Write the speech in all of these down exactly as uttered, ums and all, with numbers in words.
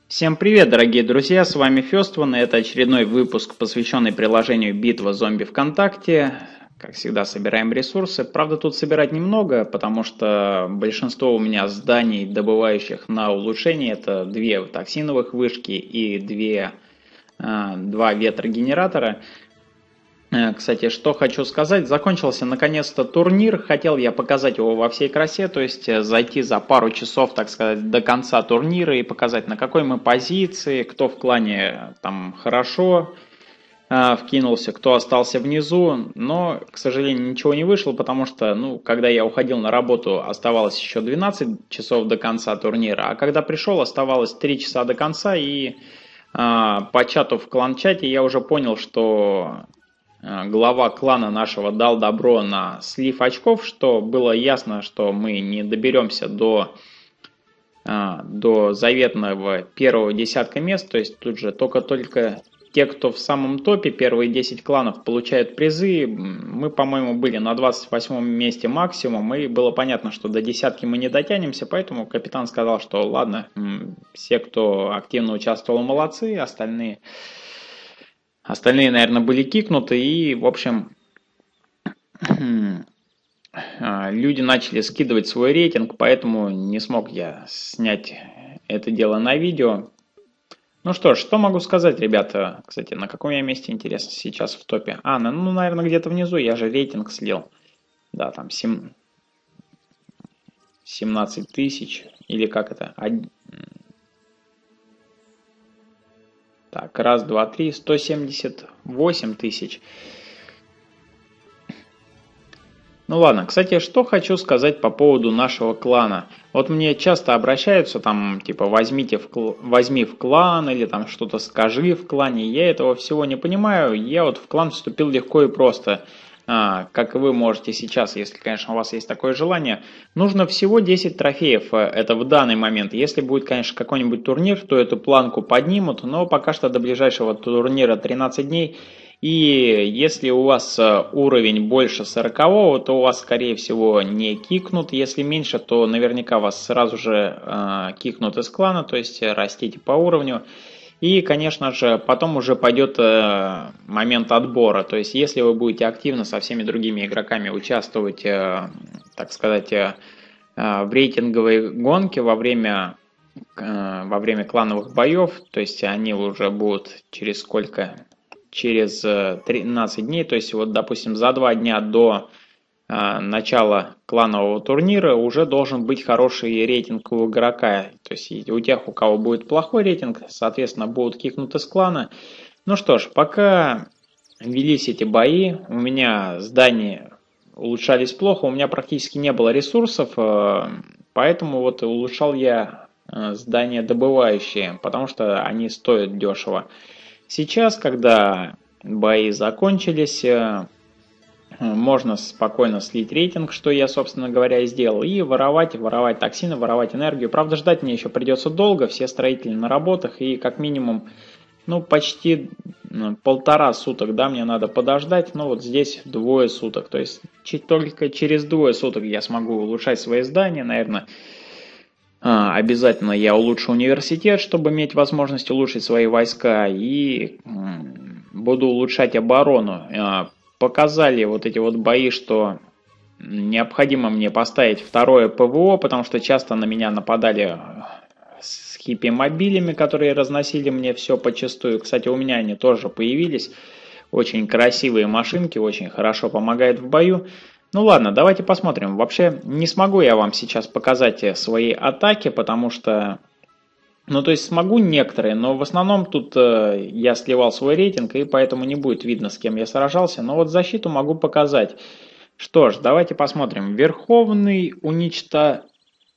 Всем привет, дорогие друзья, с вами Фёстван, и это очередной выпуск, посвященный приложению «Битва зомби ВКонтакте». Как всегда, собираем ресурсы. Правда, тут собирать немного, потому что большинство у меня зданий, добывающих на улучшение, это две токсиновых вышки и две, а, два ветрогенератора. Э, Кстати, что хочу сказать, закончился наконец-то турнир, хотел я показать его во всей красе, то есть э, зайти за пару часов, так сказать, до конца турнира и показать, на какой мы позиции, кто в клане там хорошо э, вкинулся, кто остался внизу, но, к сожалению, ничего не вышло, потому что, ну, когда я уходил на работу, оставалось еще двенадцать часов до конца турнира, а когда пришел, оставалось три часа до конца, и э, по чату в клан-чате я уже понял, что глава клана нашего дал добро на слив очков, что было ясно, что мы не доберемся до, до заветного первого десятка мест. То есть тут же только-только те, кто в самом топе, первые десять кланов, получают призы. Мы, по-моему, были на двадцать восьмом месте максимум, и было понятно, что до десятки мы не дотянемся, поэтому капитан сказал, что ладно, все, кто активно участвовал, молодцы, остальные... Остальные, наверное, были кикнуты, и, в общем, люди начали скидывать свой рейтинг, поэтому не смог я снять это дело на видео. Ну что ж, что могу сказать, ребята? Кстати, на каком я месте, интересно, сейчас в топе? А, ну, наверное, где-то внизу, я же рейтинг слил. Да, там семнадцать тысяч, или как это? Так, раз, два, три, сто семьдесят восемь тысяч. Ну ладно, кстати, что хочу сказать по поводу нашего клана. Вот мне часто обращаются там, типа, возьмите в кл... возьми в клан, или там что-то скажи в клане. Я этого всего не понимаю. Я вот в клан вступил легко и просто. А, как и вы можете сейчас, если, конечно, у вас есть такое желание. Нужно всего десять трофеев, это в данный момент. Если будет, конечно, какой-нибудь турнир, то эту планку поднимут, но пока что до ближайшего турнира тринадцать дней. И если у вас уровень больше сорокового, то у вас, скорее всего, не кикнут. Если меньше, то наверняка вас сразу же э, кикнут из клана, то есть растите по уровню. И, конечно же, потом уже пойдет э, момент отбора. То есть, если вы будете активно со всеми другими игроками участвовать, э, так сказать, э, в рейтинговой гонке во время, э, во время клановых боев, то есть, они уже будут через сколько? Через тринадцать дней, то есть, вот, допустим, за два дня до э, начала кланового турнира уже должен быть хороший рейтинг у игрока. То есть у тех, у кого будет плохой рейтинг, соответственно, будут кикнуты с клана. Ну что ж, пока велись эти бои, у меня здания улучшались плохо, у меня практически не было ресурсов, поэтому вот улучшал я здания добывающие, потому что они стоят дешево. Сейчас, когда бои закончились, можно спокойно слить рейтинг, что я, собственно говоря, и сделал, и воровать, воровать токсины, воровать энергию. Правда, ждать мне еще придется долго, все строители на работах, и как минимум, ну, почти полтора суток, да, мне надо подождать, но вот здесь двое суток, то есть только через двое суток я смогу улучшать свои здания, наверное. Обязательно я улучшу университет, чтобы иметь возможность улучшить свои войска, и буду улучшать оборону. Показали вот эти вот бои, что необходимо мне поставить второе ПВО, потому что часто на меня нападали с хиппи-мобилями, которые разносили мне все почастую. Кстати, у меня они тоже появились. Очень красивые машинки, очень хорошо помогают в бою. Ну ладно, давайте посмотрим. Вообще не смогу я вам сейчас показать свои атаки, потому что... Ну, то есть смогу некоторые, но в основном тут э, я сливал свой рейтинг, и поэтому не будет видно, с кем я сражался. Но вот защиту могу показать. Что ж, давайте посмотрим. Верховный уничтожитель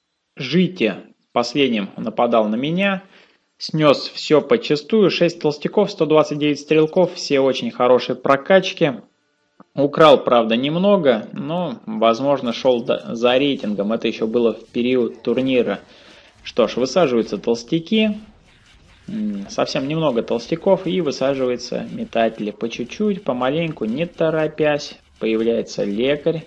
последним нападал на меня. Снес все почастую. шесть толстяков, сто двадцать девять стрелков. Все очень хорошие прокачки. Украл, правда, немного, но, возможно, шел за рейтингом. Это еще было в период турнира. Что ж, высаживаются толстяки, совсем немного толстяков, и высаживаются метатели по чуть-чуть, помаленьку, не торопясь. Появляется лекарь,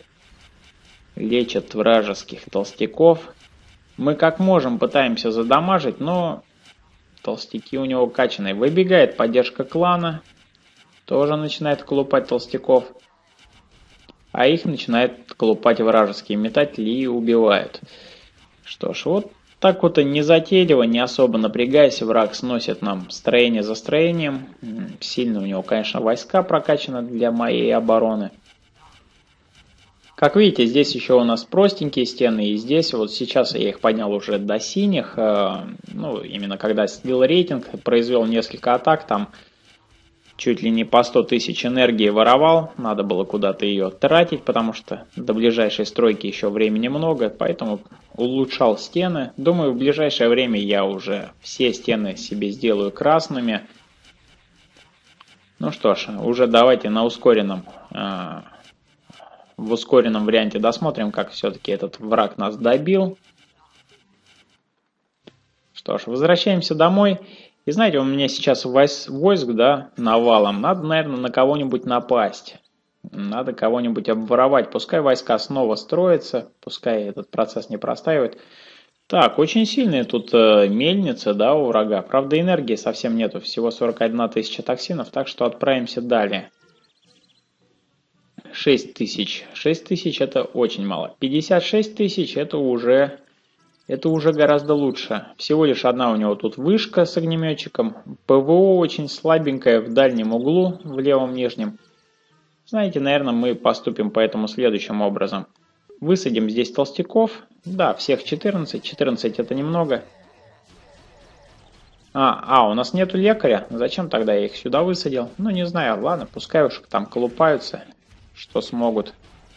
лечит вражеских толстяков. Мы как можем пытаемся задамажить, но толстяки у него качаные. Выбегает поддержка клана. Тоже начинает колупать толстяков. А их начинает колупать вражеские метатели и убивают. Что ж, вот так вот и незатейливо, не особо напрягаясь, враг сносит нам строение за строением. Сильно у него, конечно, войска прокачаны для моей обороны. Как видите, здесь еще у нас простенькие стены, и здесь вот сейчас я их поднял уже до синих. Ну, именно когда слил рейтинг, произвел несколько атак, там чуть ли не по сто тысяч энергии воровал, надо было куда-то ее тратить, потому что до ближайшей стройки еще времени много, поэтому улучшал стены. Думаю, в ближайшее время я уже все стены себе сделаю красными. Ну что ж, уже давайте на ускоренном, э, в ускоренном варианте досмотрим, как все-таки этот враг нас добил. Что ж, возвращаемся домой. И знаете, у меня сейчас войск, да, навалом. Надо, наверное, на кого-нибудь напасть. Надо кого-нибудь обворовать. Пускай войска снова строятся. Пускай этот процесс не простаивает. Так, очень сильная тут э, мельница, да, у врага. Правда, энергии совсем нету. Всего сорок одна тысяча токсинов. Так что отправимся далее. шесть тысяч. шесть тысяч это очень мало. пятьдесят шесть тысяч это уже... Это уже гораздо лучше. Всего лишь одна у него тут вышка с огнеметчиком. ПВО очень слабенькое в дальнем углу, в левом нижнем. Знаете, наверное, мы поступим поэтому следующим образом. Высадим здесь толстяков. Да, всех четырнадцать. четырнадцать это немного. А, а, у нас нету лекаря. Зачем тогда я их сюда высадил? Ну, не знаю. Ладно, пускай уж там колупаются, что смогут.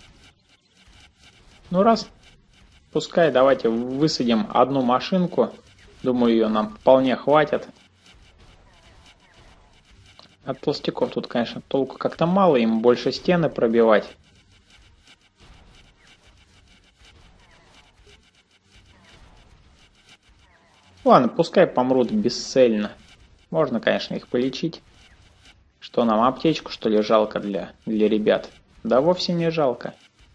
Ну, раз... Пускай давайте высадим одну машинку. Думаю, ее нам вполне хватит. От толстяков тут, конечно, толку как-то мало. Им больше стены пробивать. Ладно, пускай помрут бесцельно. Можно, конечно, их полечить. Что нам, аптечку, что ли, жалко для, для ребят? Да вовсе не жалко.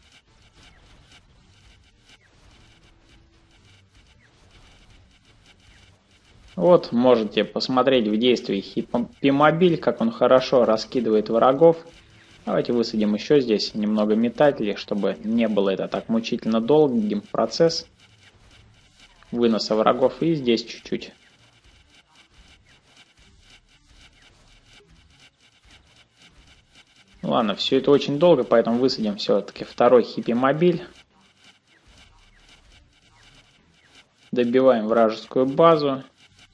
Вот, можете посмотреть в действии хиппимобиль, как он хорошо раскидывает врагов. Давайте высадим еще здесь немного метателей, чтобы не было это так мучительно долгим процесс выноса врагов. И здесь чуть-чуть. Ладно, все это очень долго, поэтому высадим все-таки второй хиппимобиль. Добиваем вражескую базу.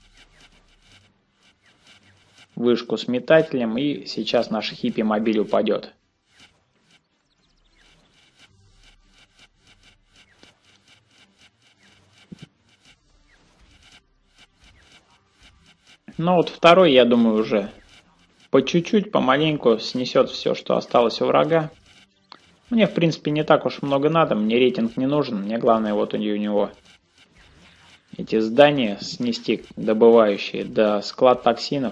Вышку с метателем, и сейчас наш хиппимобиль упадет. Но вот второй, я думаю, уже по чуть-чуть, помаленьку снесет все, что осталось у врага. Мне, в принципе, не так уж много надо, мне рейтинг не нужен. Мне главное вот у него эти здания снести, добывающие, до склад токсинов.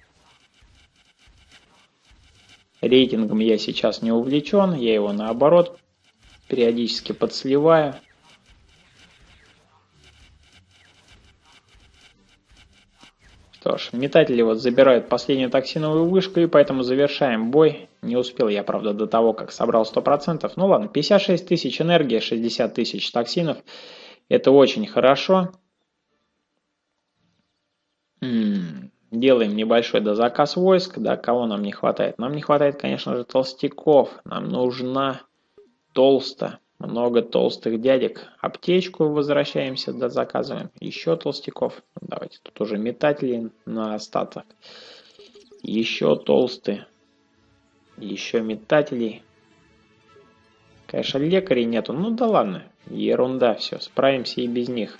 Рейтингом я сейчас не увлечен, я его наоборот периодически подсливаю. Что ж, метатели вот забирают последнюю токсиновую вышку, и поэтому завершаем бой. Не успел я, правда, до того, как собрал сто процентов. Ну ладно, пятьдесят шесть тысяч энергии, шестьдесят тысяч токсинов. Это очень хорошо. М-м. Делаем небольшой дозаказ войск. Да, кого нам не хватает? Нам не хватает, конечно же, толстяков. Нам нужна толсто. Много толстых дядек. Аптечку возвращаемся, дозаказываем. Еще толстяков. Давайте тут уже метатели на остаток. Еще толстые. Еще метателей. Конечно, лекарей нету. Ну да ладно. Ерунда все. Справимся и без них.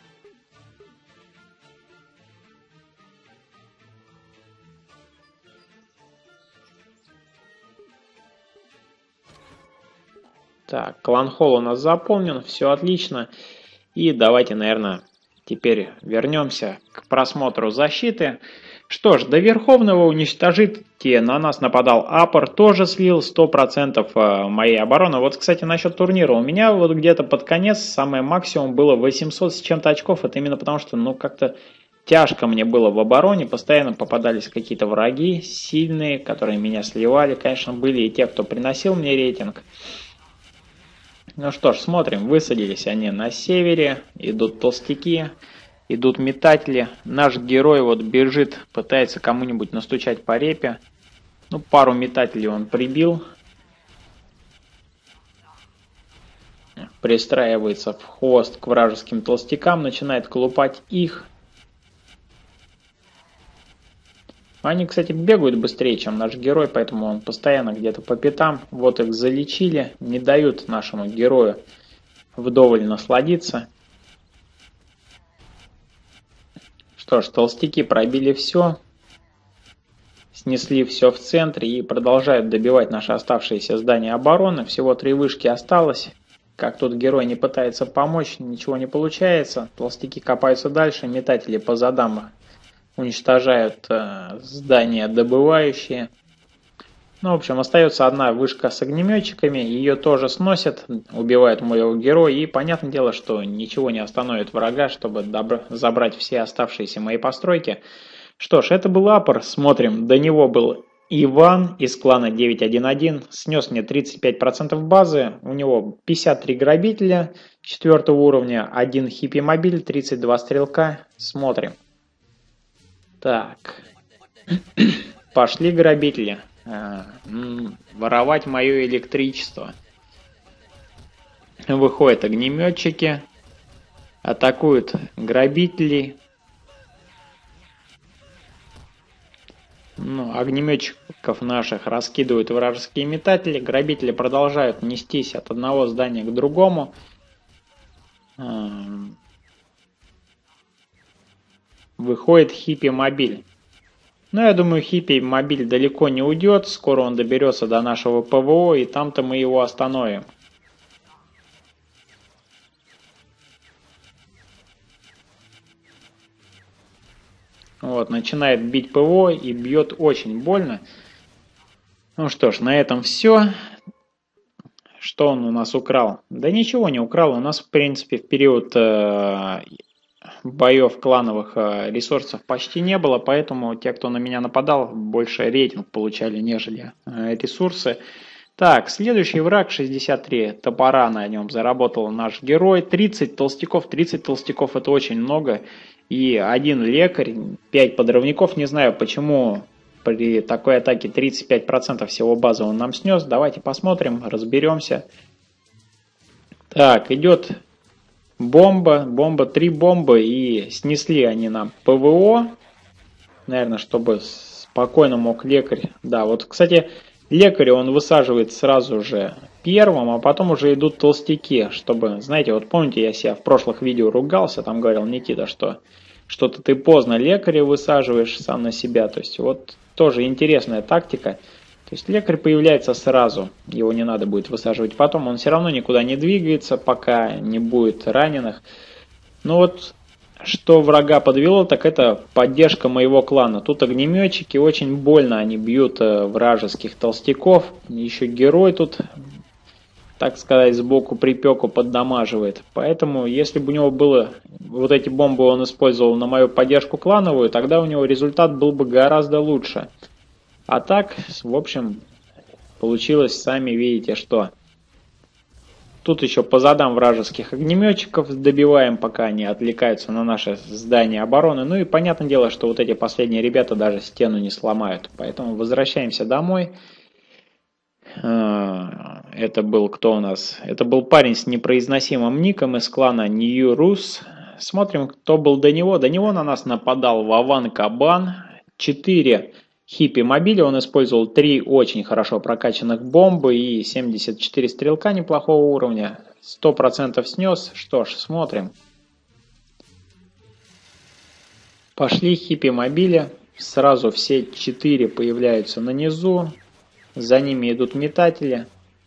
Так, клан-холл у нас заполнен, все отлично. И давайте, наверное, теперь вернемся к просмотру защиты. Что ж, до Верховного уничтожителя на нас нападал Апор, тоже слил сто процентов моей обороны. Вот, кстати, насчет турнира. У меня вот где-то под конец самое максимум было восемьсот с чем-то очков. Это именно потому, что, ну, как-то тяжко мне было в обороне, постоянно попадались какие-то враги сильные, которые меня сливали. Конечно, были и те, кто приносил мне рейтинг. Ну что ж, смотрим, высадились они на севере, идут толстяки, идут метатели. Наш герой вот бежит, пытается кому-нибудь настучать по репе. Ну, пару метателей он прибил. Пристраивается в хвост к вражеским толстякам, начинает колупать их. Они, кстати, бегают быстрее, чем наш герой, поэтому он постоянно где-то по пятам. Вот их залечили, не дают нашему герою вдоволь насладиться. Что ж, толстяки пробили все, снесли все в центре и продолжают добивать наши оставшиеся здания обороны. Всего три вышки осталось. Как тут герой не пытается помочь, ничего не получается. Толстяки копаются дальше, метатели по задам уничтожают э, здания добывающие. Ну, в общем, остается одна вышка с огнеметчиками, ее тоже сносят, убивают моего героя, и понятное дело, что ничего не остановит врага, чтобы забрать все оставшиеся мои постройки. Что ж, это был Апор, смотрим, до него был Иван из клана девять один один, снес мне тридцать пять процентов базы, у него пятьдесят три грабителя четвертого уровня, один хиппи-мобиль, тридцать два стрелка, смотрим. Так, пошли грабители, а, м, воровать мое электричество. Выходят огнеметчики, атакуют грабителей. Ну, огнеметчиков наших раскидывают вражеские метатели, грабители продолжают нестись от одного здания к другому. Выходит хиппи-мобиль. Но я думаю, хиппи-мобиль далеко не уйдет, скоро он доберется до нашего ПВО, и там-то мы его остановим. Вот, начинает бить ПВО и бьет очень больно. Ну что ж, на этом все. Что он у нас украл? Да ничего не украл. У нас, в принципе, в период э, боев клановых э, ресурсов почти не было, поэтому те, кто на меня нападал, больше рейтинг получали, нежели э, ресурсы. Так, следующий враг шестьдесят три топора на нем заработал наш герой. тридцать толстяков. тридцать толстяков это очень много. И один лекарь, пять подрывников. Не знаю, почему при такой атаке тридцать пять процентов всего базы он нам снес. Давайте посмотрим, разберемся. Так, идет бомба. Бомба, три бомбы. И снесли они нам ПВО. Наверное, чтобы спокойно мог лекарь. Да, вот, кстати, лекарь он высаживает сразу же первым, а потом уже идут толстяки, чтобы, знаете, вот помните, я себя в прошлых видео ругался, там говорил Никита, что что-то ты поздно лекаря высаживаешь сам на себя, то есть вот тоже интересная тактика, то есть лекарь появляется сразу, его не надо будет высаживать потом, он все равно никуда не двигается, пока не будет раненых, но вот что врага подвело, так это поддержка моего клана. Тут огнеметчики, очень больно они бьют вражеских толстяков. Еще герой тут, так сказать, сбоку припеку поддамаживает. Поэтому, если бы у него было вот эти бомбы он использовал на мою поддержку клановую, тогда у него результат был бы гораздо лучше. А так, в общем, получилось, сами видите, что... Тут еще по задам вражеских огнеметчиков добиваем, пока они отвлекаются на наше здание обороны. Ну и понятное дело, что вот эти последние ребята даже стену не сломают. Поэтому возвращаемся домой. Это был кто у нас? Это был парень с непроизносимым ником из клана New Rus. Смотрим, кто был до него. До него на нас нападал Вован Кабан. четыре хиппи-мобиля. Он использовал три очень хорошо прокачанных бомбы и семьдесят четыре стрелка неплохого уровня. сто процентов снес. Что ж, смотрим. Пошли хиппи-мобили. Сразу все четыре появляются на низу. За ними идут метатели.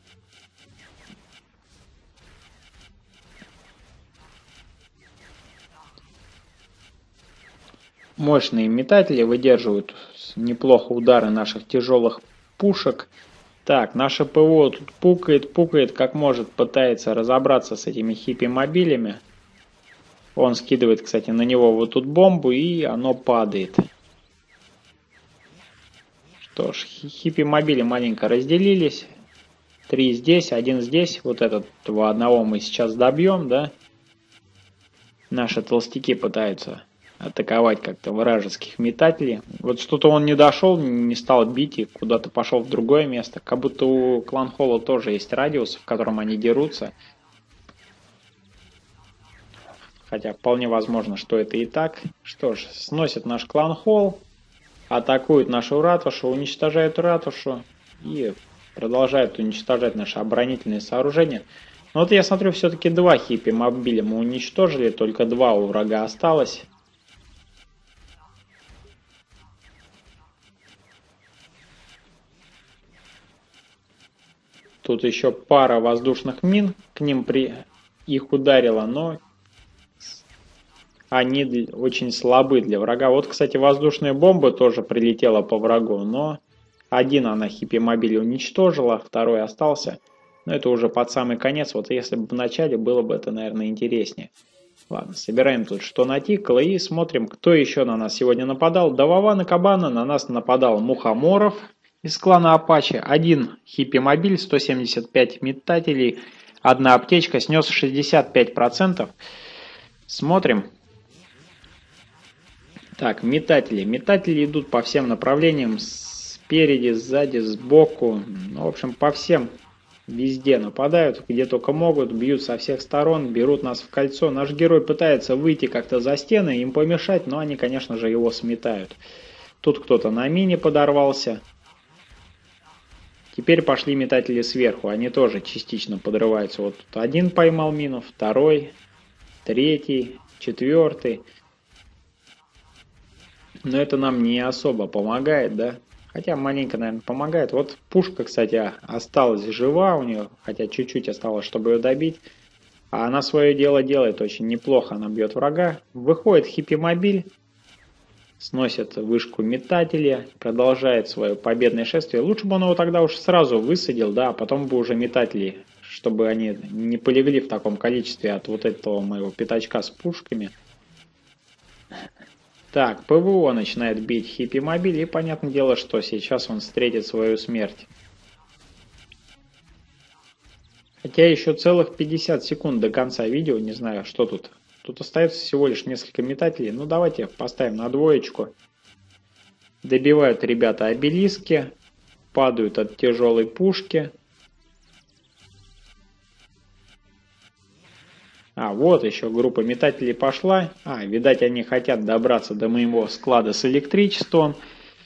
Мощные метатели выдерживают неплохо удары наших тяжелых пушек. Так, наше ПВО тут пукает, пукает, как может, пытается разобраться с этими хиппи-мобилями. Он скидывает, кстати, на него вот тут бомбу, и оно падает. Что ж, хиппи-мобили маленько разделились. Три здесь, один здесь. Вот этого одного мы сейчас добьем, да? Наши толстяки пытаются атаковать как-то вражеских метателей. Вот что-то он не дошел, не стал бить и куда-то пошел в другое место. Как будто у Клан Холла тоже есть радиус, в котором они дерутся. Хотя вполне возможно, что это и так. Что ж, сносит наш Клан Холл, атакуют нашу ратушу, уничтожают ратушу и продолжают уничтожать наши оборонительные сооружения. Но вот я смотрю, все-таки два хиппи-мобиля мы уничтожили, только два у врага осталось. Тут еще пара воздушных мин к ним при... их ударила, но они очень слабы для врага. Вот, кстати, воздушная бомба тоже прилетела по врагу, но один она хиппи-мобиль уничтожила, второй остался. Но это уже под самый конец. Вот если бы в начале было бы это, наверное, интереснее. Ладно, собираем тут что натикало и смотрим, кто еще на нас сегодня нападал. До Вована Кабана на нас нападал Мухоморов из клана Апачи. Один хиппи-мобиль, сто семьдесят пять метателей, одна аптечка, снес шестьдесят пять процентов. Смотрим. Так, метатели. Метатели идут по всем направлениям. Спереди, сзади, сбоку. Ну, в общем, по всем. Везде нападают, где только могут, бьют со всех сторон, берут нас в кольцо. Наш герой пытается выйти как-то за стены, им помешать, но они, конечно же, его сметают. Тут кто-то на мине подорвался. Теперь пошли метатели сверху, они тоже частично подрываются. Вот тут один поймал мину, второй, третий, четвертый. Но это нам не особо помогает, да? Хотя маленько, наверное, помогает. Вот пушка, кстати, осталась жива у нее, хотя чуть-чуть осталось, чтобы ее добить. А она свое дело делает очень неплохо, она бьет врага. Выходит хиппи-мобиль, сносит вышку метателя, продолжает свое победное шествие. Лучше бы он его тогда уж сразу высадил, да, а потом бы уже метатели, чтобы они не полегли в таком количестве от вот этого моего пятачка с пушками. Так, ПВО начинает бить хиппи-мобиль, и понятное дело, что сейчас он встретит свою смерть. Хотя еще целых пятьдесят секунд до конца видео, не знаю, что тут. Тут остается всего лишь несколько метателей. Ну, давайте поставим на двоечку. Добивают ребята обелиски, падают от тяжелой пушки. А, вот еще группа метателей пошла. А, видать, они хотят добраться до моего склада с электричеством.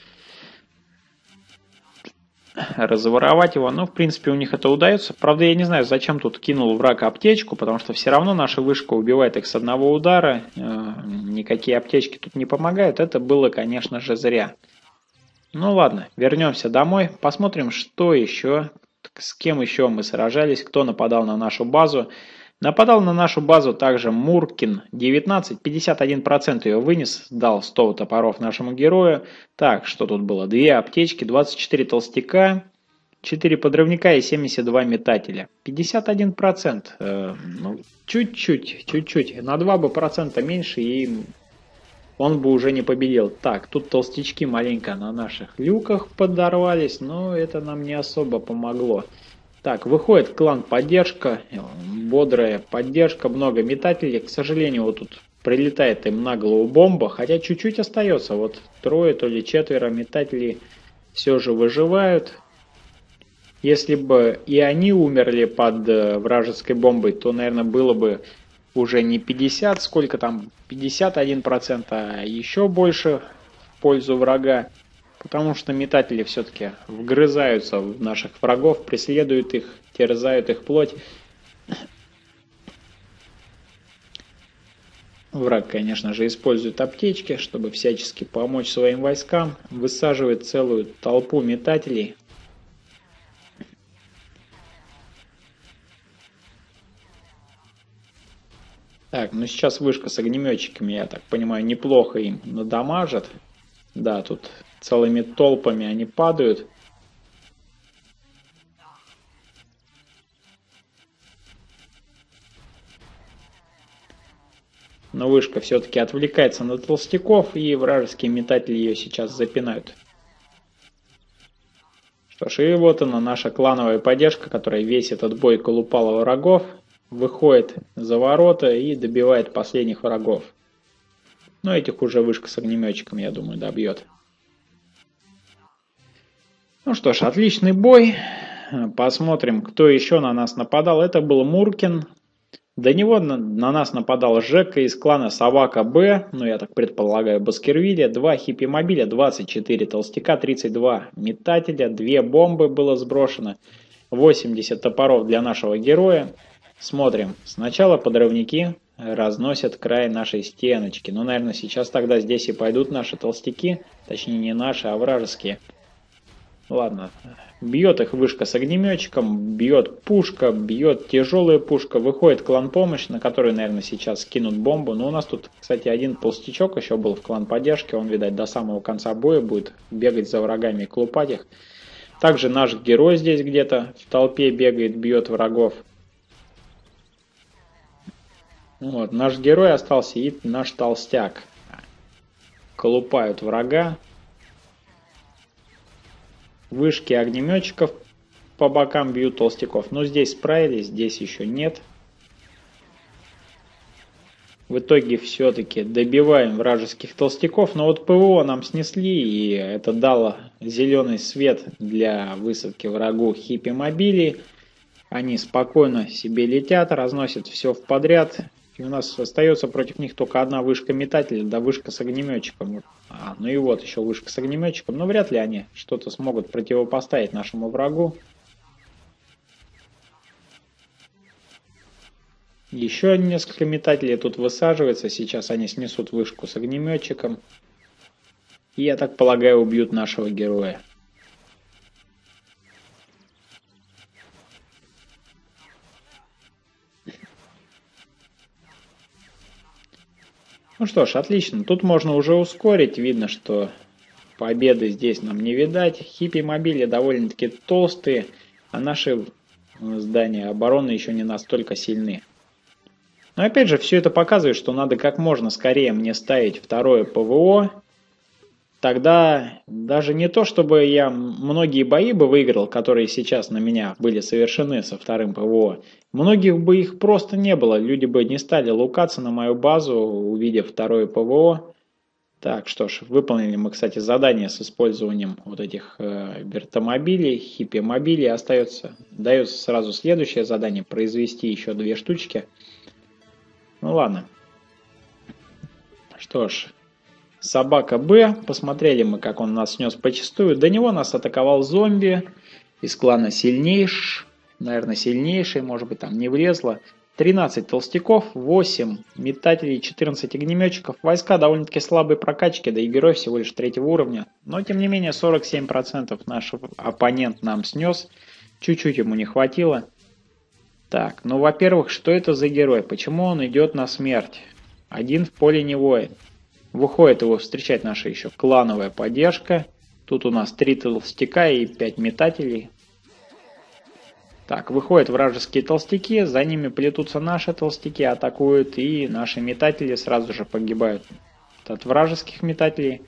Разворовать его. Ну, в принципе, у них это удается. Правда, я не знаю, зачем тут кинул враг аптечку, потому что все равно наша вышка убивает их с одного удара. Никакие аптечки тут не помогают. Это было, конечно же, зря. Ну, ладно, вернемся домой. Посмотрим, что еще, с кем еще мы сражались, кто нападал на нашу базу. Нападал на нашу базу также Муркин девятнадцать, пятьдесят один процент ее вынес, дал сто топоров нашему герою. Так, что тут было? Две аптечки, двадцать четыре толстяка, четыре подрывника и семьдесят два метателя. пятьдесят один процент, э, ну, чуть-чуть, чуть-чуть, на два бы процента меньше, и он бы уже не победил. Так, тут толстячки маленько на наших люках подорвались, но это нам не особо помогло. Так, выходит клан поддержка, бодрая поддержка, много метателей. К сожалению, вот тут прилетает им на голову бомба, хотя чуть-чуть остается. Вот трое, то ли четверо метателей все же выживают. Если бы и они умерли под вражеской бомбой, то, наверное, было бы уже не пятьдесят, сколько там, пятьдесят один процент, а еще больше в пользу врага. Потому что метатели все-таки вгрызаются в наших врагов, преследуют их, терзают их плоть. Враг, конечно же, использует аптечки, чтобы всячески помочь своим войскам. Высаживает целую толпу метателей. Так, ну сейчас вышка с огнеметчиками, я так понимаю, неплохо им надамажат. Да, тут целыми толпами они падают. Но вышка все-таки отвлекается на толстяков, и вражеские метатели ее сейчас запинают. Что ж, и вот она, наша клановая поддержка, которая весь этот бой колупала врагов, выходит за ворота и добивает последних врагов. Но этих уже вышка с огнеметчиком, я думаю, добьет. Ну что ж, отличный бой. Посмотрим, кто еще на нас нападал. Это был Муркин. До него на, на нас нападал Жека из клана Собака Б, ну я так предполагаю, Баскервилля, два хиппи-мобиля, двадцать четыре толстяка, тридцать два метателя, две бомбы было сброшено, восемьдесят топоров для нашего героя. Смотрим, сначала подрывники разносят край нашей стеночки. Ну, наверное, сейчас тогда здесь и пойдут наши толстяки, точнее не наши, а вражеские. Ладно. Бьет их вышка с огнеметчиком, бьет пушка, бьет тяжелая пушка, выходит клан помощь, на который, наверное, сейчас скинут бомбу. Но у нас тут, кстати, один толстячок еще был в клан поддержки, он, видать, до самого конца боя будет бегать за врагами и клупать их. Также наш герой здесь где-то в толпе бегает, бьет врагов. Вот, наш герой остался и наш толстяк. Колупают врага. Вышки огнеметчиков по бокам бьют толстяков. Но здесь справились, здесь еще нет. В итоге все-таки добиваем вражеских толстяков. Но вот ПВО нам снесли, и это дало зеленый свет для высадки врагу хиппи-мобилей. Они спокойно себе летят, разносят все в подряд. И у нас остается против них только одна вышка метателя, да вышка с огнеметчиком. А, ну и вот еще вышка с огнеметчиком. Но вряд ли они что-то смогут противопоставить нашему врагу. Еще несколько метателей тут высаживается. Сейчас они снесут вышку с огнеметчиком. И, я так полагаю, убьют нашего героя. Ну что ж, отлично. Тут можно уже ускорить. Видно, что победы здесь нам не видать. Хиппи-мобили довольно-таки толстые, а наши здания обороны еще не настолько сильны. Но опять же, все это показывает, что надо как можно скорее мне ставить второе ПВО. Тогда даже не то, чтобы я многие бои бы выиграл, которые сейчас на меня были совершены со вторым ПВО. Многих бы их просто не было. Люди бы не стали лукаться на мою базу, увидев второе ПВО. Так, что ж, выполнили мы, кстати, задание с использованием вот этих э, вертомобилей, хиппи-мобилей. Остается, дается сразу следующее задание, произвести еще две штучки. Ну ладно. Что ж. Собака Б. Посмотрели мы, как он нас снес почистую. До него нас атаковал зомби из клана Сильнейший. Наверное, сильнейший, может быть, там не влезло. тринадцать толстяков, восемь метателей, четырнадцать огнеметчиков. Войска довольно-таки слабой прокачки, да и герой всего лишь третьего уровня. Но, тем не менее, сорок семь процентов наш оппонент нам снес. Чуть-чуть ему не хватило. Так, ну, во-первых, что это за герой? Почему он идет на смерть? Один в поле не воин. Выходит его встречать наша еще клановая поддержка. Тут у нас три толстяка и пять метателей. Так, выходят вражеские толстяки, за ними плетутся наши толстяки, атакуют, и наши метатели сразу же погибают от вражеских метателей.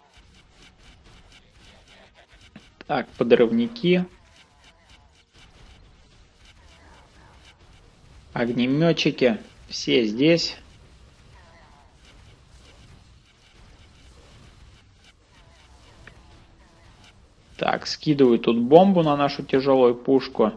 Так, подрывники. Огнеметчики. Все здесь. Так, скидываю тут бомбу на нашу тяжелую пушку.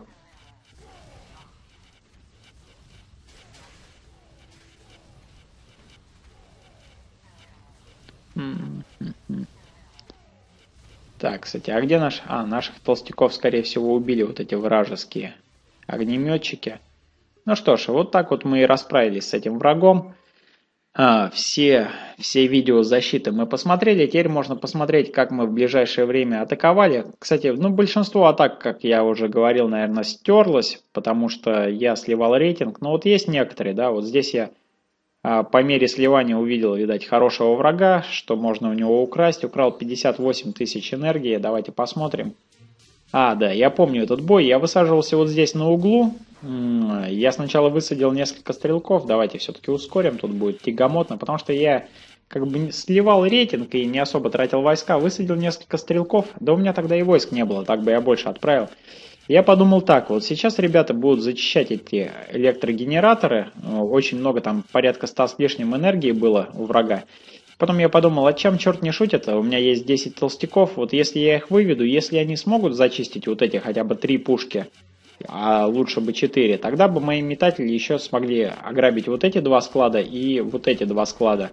Так, кстати, а где наш... А, наших толстяков, скорее всего, убили вот эти вражеские огнеметчики. Ну что ж, вот так вот мы и расправились с этим врагом. А, все, все видео защиты мы посмотрели. Теперь можно посмотреть, как мы в ближайшее время атаковали. Кстати, ну, большинство атак, как я уже говорил, наверное, стерлось, потому что я сливал рейтинг. Но вот есть некоторые, да, вот здесь я а, по мере сливания увидел, видать, хорошего врага, что можно у него украсть. Украл пятьдесят восемь тысяч энергии. Давайте посмотрим. А, да, я помню этот бой. Я высаживался вот здесь на углу. Я сначала высадил несколько стрелков, давайте все-таки ускорим, тут будет тягомотно, потому что я как бы сливал рейтинг и не особо тратил войска, высадил несколько стрелков, да у меня тогда и войск не было, так бы я больше отправил. Я подумал так, вот сейчас ребята будут зачищать эти электрогенераторы, очень много, там порядка ста с лишним энергии было у врага. Потом я подумал, а чем черт не шутит, у меня есть десять толстяков, вот если я их выведу, если они смогут зачистить вот эти хотя бы три пушки, а лучше бы четыре, тогда бы мои метатели еще смогли ограбить вот эти два склада и вот эти два склада.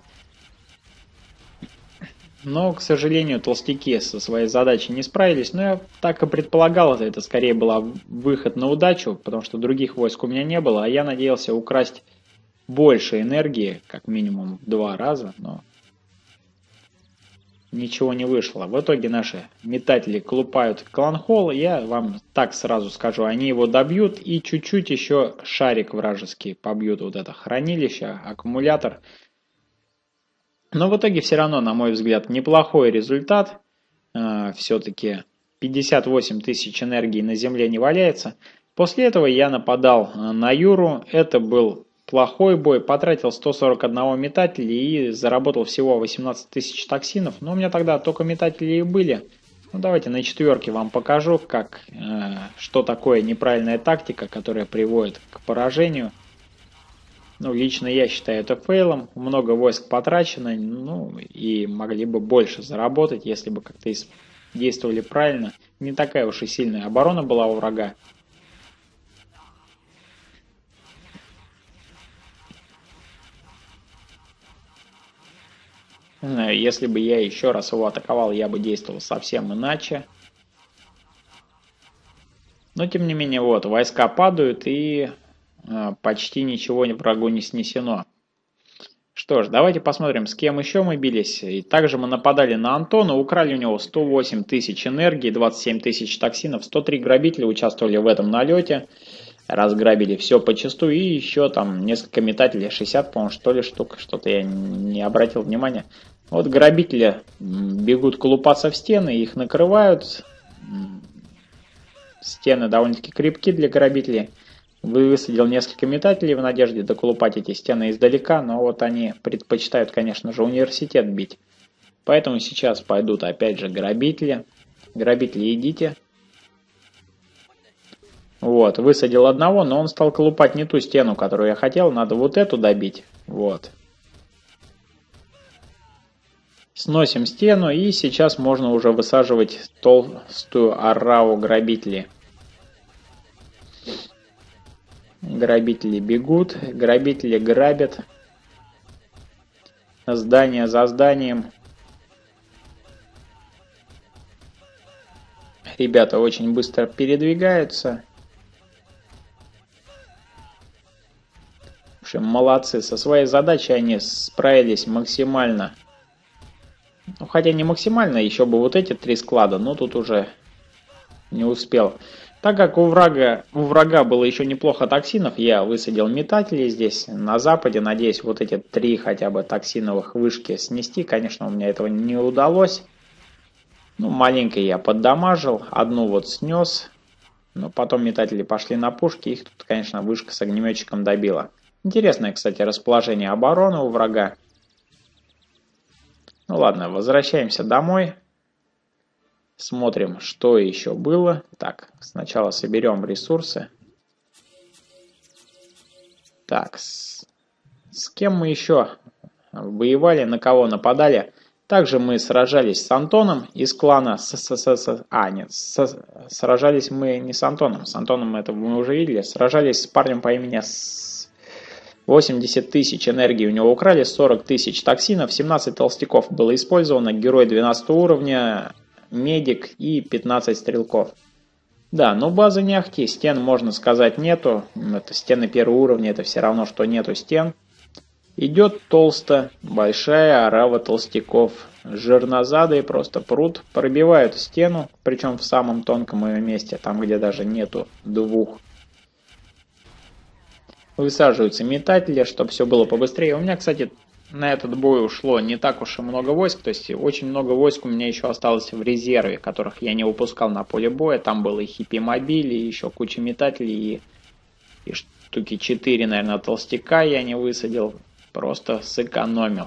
Но, к сожалению, толстяки со своей задачей не справились. Но я так и предполагал, это скорее была выход на удачу, потому что других войск у меня не было, а я надеялся украсть больше энергии, как минимум в два раза, но ничего не вышло. В итоге наши метатели колупают кланхолл, я вам так сразу скажу, они его добьют и чуть-чуть еще шарик вражеский побьют, вот это хранилище, аккумулятор. Но в итоге все равно, на мой взгляд, неплохой результат. Все-таки пятьдесят восемь тысяч энергии на земле не валяется. После этого я нападал на Юру. Это был плохой бой. Потратил сто сорок один метатель и заработал всего восемнадцать тысяч токсинов. Но у меня тогда только метатели и были. Ну, давайте на четверке вам покажу, как, что такое неправильная тактика, которая приводит к поражению. Ну, лично я считаю это фейлом, много войск потрачено, ну, и могли бы больше заработать, если бы как-то действовали правильно. Не такая уж и сильная оборона была у врага. Не знаю, если бы я еще раз его атаковал, я бы действовал совсем иначе. Но, тем не менее, вот, войска падают и... почти ничего врагу не снесено. Что ж, давайте посмотрим, с кем еще мы бились. И также мы нападали на Антона, украли у него сто восемь тысяч энергии, двадцать семь тысяч токсинов, сто три грабителя участвовали в этом налете. Разграбили все почастую и еще там несколько метателей, шестьдесят, по-моему, что ли штук, что-то я не обратил внимания. Вот грабители бегут колупаться в стены, их накрывают. Стены довольно-таки крепки для грабителей. Высадил несколько метателей в надежде доколупать эти стены издалека, но вот они предпочитают, конечно же, университет бить. Поэтому сейчас пойдут опять же грабители. Грабители, идите. Вот, высадил одного, но он стал колупать не ту стену, которую я хотел, надо вот эту добить. Вот. Сносим стену, и сейчас можно уже высаживать толстую ораву грабителей. Грабители бегут, грабители грабят. Здание за зданием. Ребята очень быстро передвигаются. В общем, молодцы. Со своей задачей они справились максимально. Ну, хотя не максимально, еще бы вот эти три склада, но тут уже не успел. Так как у врага, у врага было еще неплохо токсинов, я высадил метатели здесь на западе. Надеюсь, вот эти три хотя бы токсиновых вышки снести. Конечно, у меня этого не удалось. Ну, маленько я поддамажил. Одну вот снес. Но потом метатели пошли на пушки. Их тут, конечно, вышка с огнеметчиком добила. Интересное, кстати, расположение обороны у врага. Ну ладно, возвращаемся домой. Смотрим, что еще было. Так, сначала соберем ресурсы. Так, с, с кем мы еще воевали, на кого нападали? Также мы сражались с Антоном из клана с, с, с, с, А, нет, с, сражались мы не с Антоном. С Антоном это мы уже видели. Сражались с парнем по имени с восемьдесят тысяч энергии у него украли, сорок тысяч токсинов, семнадцать толстяков было использовано, герой двенадцатого уровня, медик и пятнадцать стрелков. Да, но базы не ахти, стен, можно сказать, нету. Это стены первого уровня, это все равно, что нету стен. Идет толсто, большая орава толстяков. Жирнозадые просто прут, пробивают стену, причем в самом тонком ее месте, там где даже нету двух. Высаживаются метатели, чтобы все было побыстрее. У меня, кстати, на этот бой ушло не так уж и много войск. То есть очень много войск у меня еще осталось в резерве, которых я не выпускал на поле боя. Там был и хиппи-мобиль, и еще куча метателей, и И штуки четыре, наверное, толстяка я не высадил. Просто сэкономил.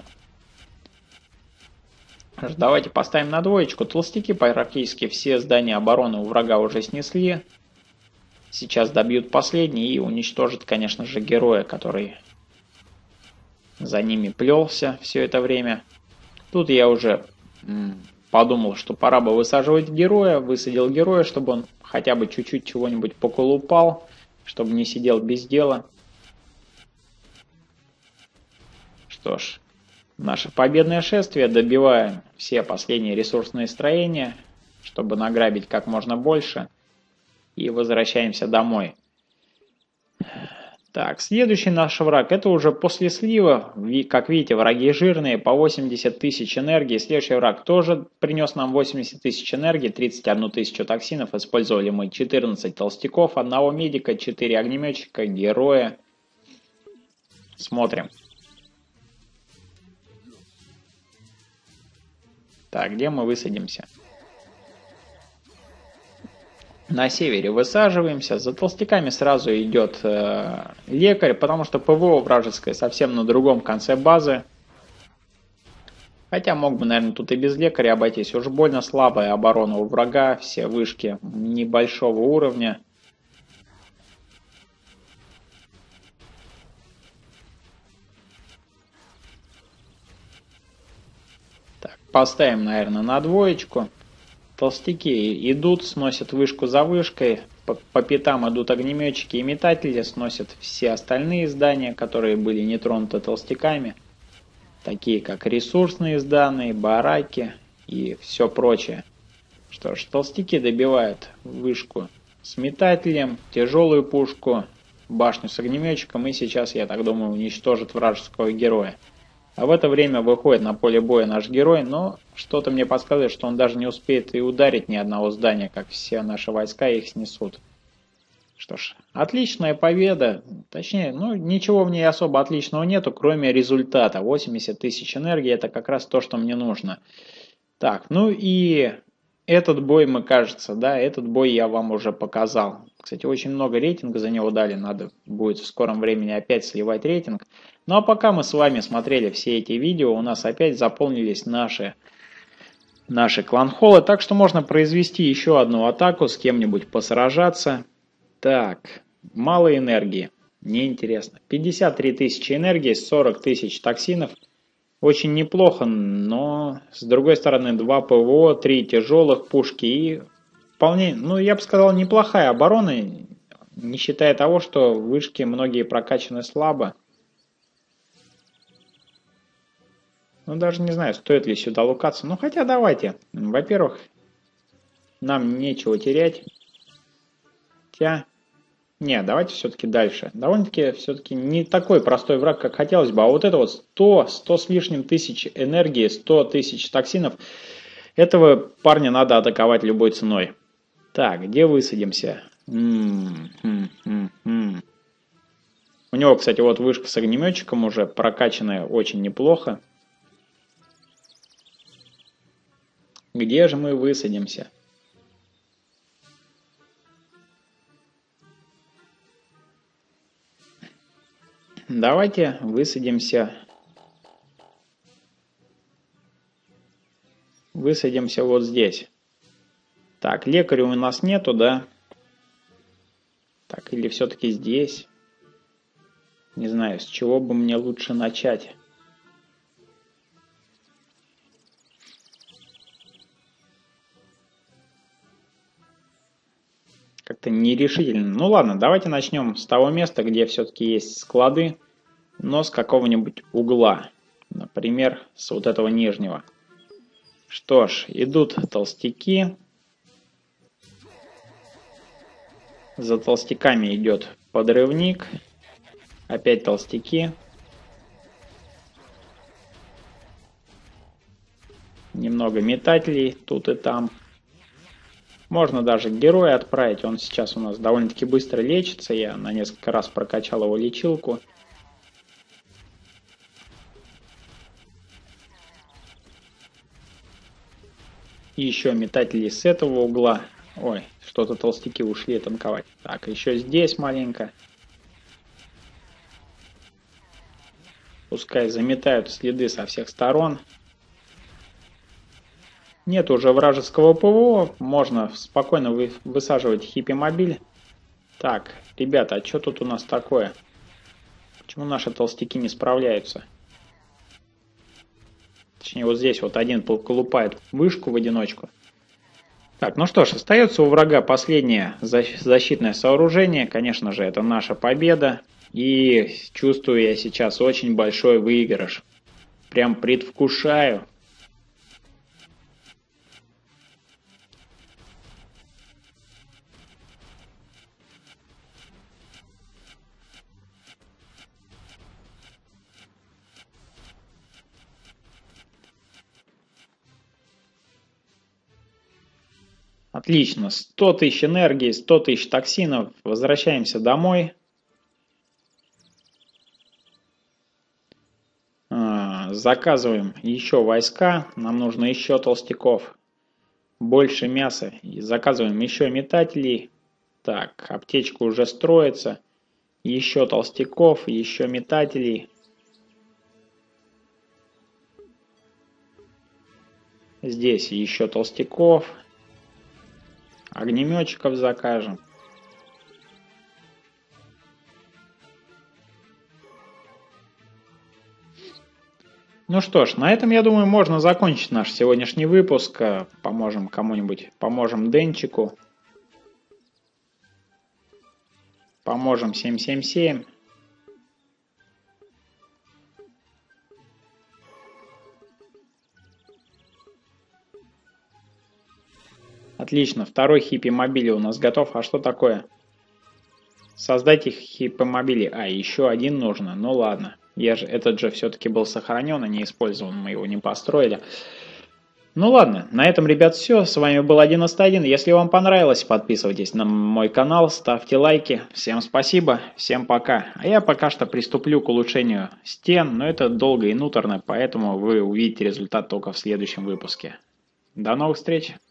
Давайте поставим на двоечку. Толстяки практически все здания обороны у врага уже снесли. Сейчас добьют последний и уничтожат, конечно же, героя, который за ними плелся все это время. Тут я уже м, подумал, что пора бы высаживать героя. Высадил героя, чтобы он хотя бы чуть-чуть чего-нибудь поколупал, чтобы не сидел без дела. Что ж, наше победное шествие. Добиваем все последние ресурсные строения, чтобы награбить как можно больше. И возвращаемся домой. Так, следующий наш враг, это уже после слива. Как видите, враги жирные, по восемьдесят тысяч энергии. Следующий враг тоже принес нам восемьдесят тысяч энергии, тридцать одну тысячу токсинов. Использовали мы четырнадцать толстяков, одного медика, четыре огнеметчика, героя. Смотрим. Так, где мы высадимся? На севере высаживаемся. За толстяками сразу идет э, лекарь, потому что ПВО вражеское совсем на другом конце базы. Хотя мог бы, наверное, тут и без лекаря обойтись. Уж больно слабая оборона у врага. Все вышки небольшого уровня. Так, поставим, наверное, на двоечку. Толстяки идут, сносят вышку за вышкой, по, по пятам идут огнеметчики и метатели, сносят все остальные здания, которые были не тронуты толстяками, такие как ресурсные здания, бараки и все прочее. Что ж, толстяки добивают вышку с метателем, тяжелую пушку, башню с огнеметчиком и сейчас, я так думаю, уничтожат вражеского героя. А в это время выходит на поле боя наш герой, но что-то мне подсказывает, что он даже не успеет и ударить ни одного здания, как все наши войска их снесут. Что ж, отличная победа. Точнее, ну ничего в ней особо отличного нету, кроме результата. восемьдесят тысяч энергии, это как раз то, что мне нужно. Так, ну и этот бой, мы кажется, да, этот бой я вам уже показал. Кстати, очень много рейтинга за него дали, надо будет в скором времени опять сливать рейтинг. Ну а пока мы с вами смотрели все эти видео, у нас опять заполнились наши, наши клан-холлы, так что можно произвести еще одну атаку, с кем-нибудь посражаться. Так, мало энергии, неинтересно. пятьдесят три тысячи энергии, сорок тысяч токсинов. Очень неплохо, но с другой стороны два ПВО, три тяжелых пушки и вполне, ну я бы сказал, неплохая оборона, не считая того, что вышки многие прокачаны слабо. Ну даже не знаю, стоит ли сюда лукаться, ну хотя давайте. Во-первых, нам нечего терять. Хотя, не, давайте все-таки дальше. Довольно-таки все-таки не такой простой враг, как хотелось бы. А вот это вот сто, сто с лишним тысяч энергии, сто тысяч токсинов. Этого парня надо атаковать любой ценой. Так, где высадимся? М-м-м-м. У него, кстати, вот вышка с огнеметчиком уже прокачанная очень неплохо. Где же мы высадимся? Давайте высадимся. Высадимся вот здесь. Так, лекаря у нас нету, да? Так, или все-таки здесь? Не знаю, с чего бы мне лучше начать. Как-то нерешительно. Ну ладно, давайте начнем с того места, где все-таки есть склады, но с какого-нибудь угла. Например, с вот этого нижнего. Что ж, идут толстяки. За толстяками идет подрывник. Опять толстяки. Немного метателей тут и там. Можно даже героя отправить, он сейчас у нас довольно-таки быстро лечится, я на несколько раз прокачал его лечилку. И еще метатели с этого угла. Ой, что-то толстяки ушли танковать. Так, еще здесь маленько. Пускай заметают следы со всех сторон. Нет уже вражеского ПВО. Можно спокойно вы, высаживать хиппи-мобиль. Так, ребята, а что тут у нас такое? Почему наши толстяки не справляются? Точнее, вот здесь вот один колупает вышку в одиночку. Так, ну что ж, остается у врага последнее защитное сооружение. Конечно же, это наша победа. И чувствую я сейчас очень большой выигрыш. Прям предвкушаю. Отлично, сто тысяч энергии, сто тысяч токсинов. Возвращаемся домой. Заказываем еще войска. Нам нужно еще толстяков. Больше мяса. И заказываем еще метателей. Так, аптечка уже строится. Еще толстяков, еще метателей. Здесь еще толстяков. Огнеметчиков закажем. Ну что ж, на этом, я думаю, можно закончить наш сегодняшний выпуск. Поможем кому-нибудь, поможем Денчику. Поможем семь семь семь. Отлично, второй хиппи-мобиль у нас готов. А что такое? Создать их хиппи-мобили. А, еще один нужно. Ну ладно. Я же, этот же все-таки был сохранен, а не использован. Мы его не построили. Ну ладно, на этом, ребят, все. С вами был одиннадцать один. Если вам понравилось, подписывайтесь на мой канал, ставьте лайки. Всем спасибо, всем пока. А я пока что приступлю к улучшению стен, но это долго и нуторно, поэтому вы увидите результат только в следующем выпуске. До новых встреч!